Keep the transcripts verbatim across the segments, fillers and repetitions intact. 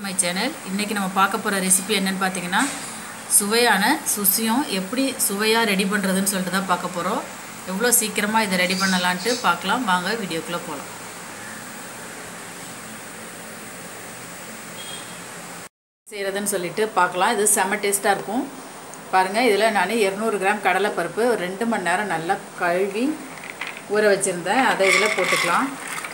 My channel. இன்றைக்கி நம்ம பார்க்க போகிற ரெசிபி என்னென்னு பார்த்தீங்கன்னா, சுவையான சுசியும் எப்படி சுவையாக ரெடி பண்ணுறதுன்னு சொல்லிட்டு தான் பார்க்க போகிறோம். எவ்வளோ சீக்கிரமாக இதை ரெடி பண்ணலான்ட்டு பார்க்கலாம். வாங்க வீடியோக்குள்ளே போகலாம். செய்கிறதுன்னு சொல்லிட்டு பார்க்கலாம். இது செம்ம டேஸ்ட்டாக இருக்கும். பாருங்கள், இதில் நான் இருநூறு கிராம் கடலைப்பருப்பு ஒரு ரெண்டு மணி நேரம் நல்லா கழுவி ஊற வச்சுருந்தேன். அதை இதில் போட்டுக்கலாம்.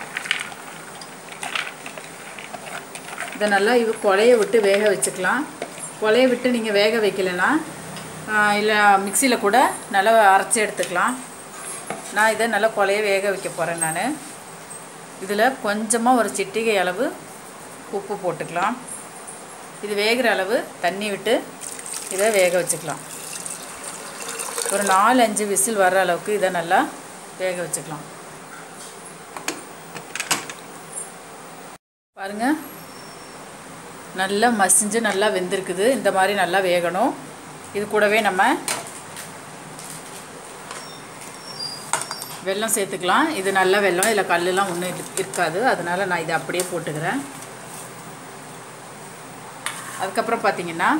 இதை நல்லா இது கொலையை விட்டு வேக வச்சுக்கலாம். கொலையை விட்டு நீங்கள் வேக வைக்கலைன்னா இல்லை மிக்சியில் கூட நல்லா அரைச்சி எடுத்துக்கலாம். நான் இதை நல்லா கொலையை வேக வைக்க போகிறேன். நான் இதில் கொஞ்சமாக ஒரு சிட்டிகை அளவு உப்பு போட்டுக்கலாம். இது வேகிற அளவு தண்ணி விட்டு இதை வேக வச்சுக்கலாம். ஒரு நாலு அஞ்சு விசில் வர்ற அளவுக்கு இதை நல்லா வேக வச்சுக்கலாம். பாருங்கள், நல்லா மசிஞ்சு நல்லா வெந்திருக்குது. இந்த மாதிரி நல்லா வேகணும். இது கூடவே நம்ம வெல்லம் சேர்த்துக்கலாம். இது நல்ல வெல்லம், இல்லை கல்லுலாம் ஒன்றும் இருக்காது. அதனால் நான் இதை அப்படியே போட்டுக்கிறேன். அதுக்கப்புறம் பார்த்திங்கன்னா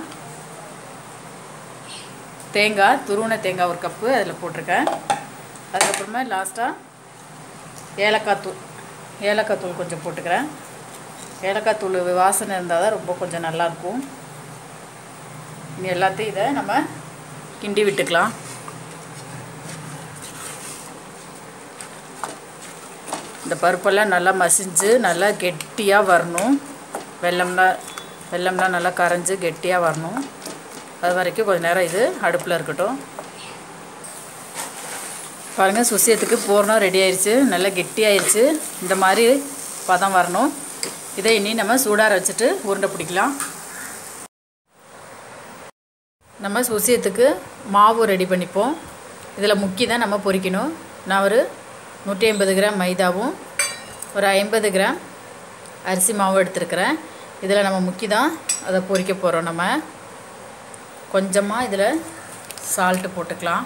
தேங்காய், துருவன தேங்காய் ஒரு கப்பு அதில் போட்டிருக்கேன். அதுக்கப்புறமா லாஸ்ட்டாக ஏலக்காய் தூள் ஏலக்காய் தூள் கொஞ்சம் போட்டுக்கிறேன். ஏலக்காய் தூள் வாசனை இருந்தால் தான் ரொம்ப கொஞ்சம் நல்லாயிருக்கும். இனி எல்லாத்தையும் இதை நம்ம கிண்டி விட்டுக்கலாம். இந்த பருப்பெல்லாம் நல்லா மசிஞ்சு நல்லா கெட்டியாக வரணும். வெல்லம்லாம் வெல்லம்லாம் நல்லா கரைஞ்சி கெட்டியாக வரணும். அது வரைக்கும் கொஞ்சம் நேரம் இது அடுப்பில் இருக்கட்டும். பாருங்கள், சுசியத்துக்கு பூர்ணம் ரெடி ஆயிடுச்சு. நல்லா கெட்டியாயிடுச்சு. இந்த மாதிரி பதம் வரணும். இதை இனி நம்ம சூடார வச்சுட்டு உருண்டை பிடிக்கலாம். நம்ம சுசியத்துக்கு மாவு ரெடி பண்ணிப்போம். இதில் முக்கி தான் நம்ம பொரிக்கணும். நான் ஒரு நூற்றி ஐம்பது கிராம் மைதாவும் ஒரு ஐம்பது கிராம் அரிசி மாவும் எடுத்துருக்கிறேன். இதில் நம்ம முக்கி தான் அதை பொரிக்க போகிறோம். நம்ம கொஞ்சமாக இதில் சால்ட்டு போட்டுக்கலாம்.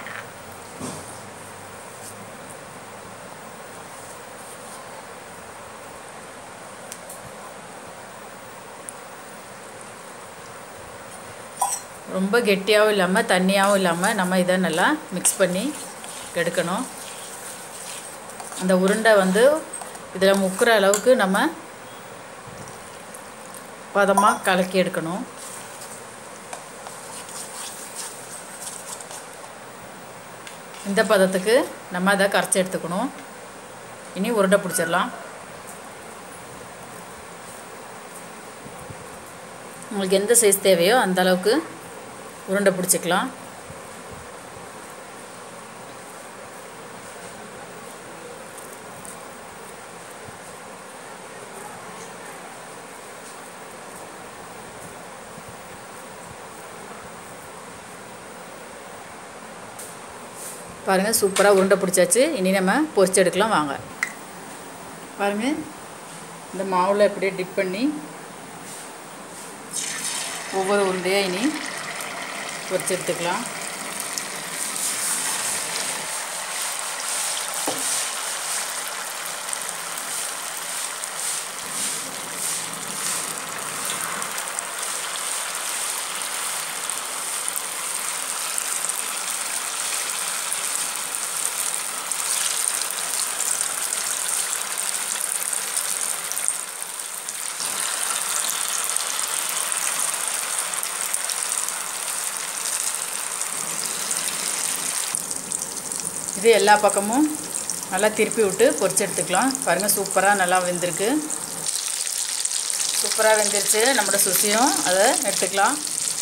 ரொம்ப கெட்டியாகவும் இல்லாமல் தண்ணியாகவும் இல்லாமல் நம்ம இதை நல்லா மிக்ஸ் பண்ணி எடுக்கணும். அந்த உருண்டை வந்து இதில் முக்கிற அளவுக்கு நம்ம பதமாக கலக்கி எடுக்கணும். இந்த பதத்துக்கு நம்ம அதை கரைச்சி எடுத்துக்கணும். இனி உருண்டை பிடிச்சிடலாம். உங்களுக்கு எந்த சைஸ் தேவையோ அந்த அளவுக்கு உருண்டை பிடிச்சிக்கலாம். பாருங்கள், சூப்பராக உருண்டை பிடிச்சாச்சு. இனி நம்ம பொரிச்சு எடுக்கலாம். வாங்க. பாருங்கள், இந்த மாவில் எப்படியே டிப் பண்ணி ஒவ்வொரு உருண்டையாக இனி பொரிச்சு எடுத்துக்கலாம். இது எல்லா பக்கமும் நல்லா திருப்பி விட்டு பொரிச்சு எடுத்துக்கலாம். பாருங்கள், சூப்பராக நல்லா வெந்திருக்கு. சூப்பராக வெந்துருச்சு. நம்மளோட சுசியும் அதை எடுத்துக்கலாம்.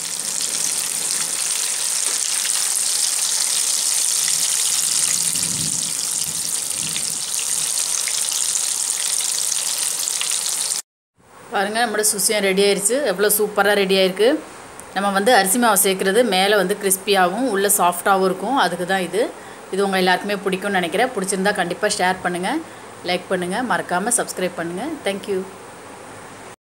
பாருங்கள், நம்மளோட சுசியும் ரெடி ஆயிடுச்சு. எவ்வளோ சூப்பராக ரெடி ஆயிருக்கு. நம்ம வந்து அரிசி மாவு சேர்க்குறது மேலே வந்து கிறிஸ்பியாகவும் உள்ளே சாஃப்டாகவும் இருக்கும். அதுக்கு தான் இது இது உங்கள் எல்லாருக்குமே பிடிக்கும்னு நினைக்கிறேன். பிடிச்சிருந்தா கண்டிப்பாக ஷேர் பண்ணுங்கள், லைக் பண்ணுங்கள், மறக்காமல் சப்ஸ்கிரைப் பண்ணுங்கள். தேங்க்யூ.